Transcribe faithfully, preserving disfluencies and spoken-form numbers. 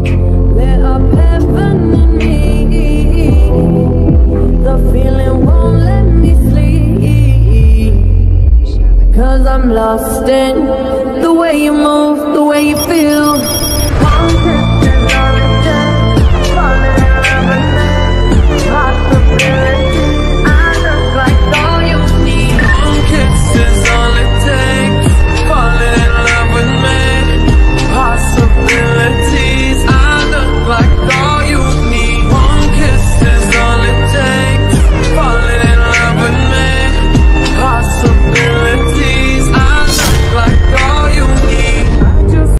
Lit up heaven in me. The feeling won't let me sleep. Cause I'm lost in the way you move, the way you feel. Conquer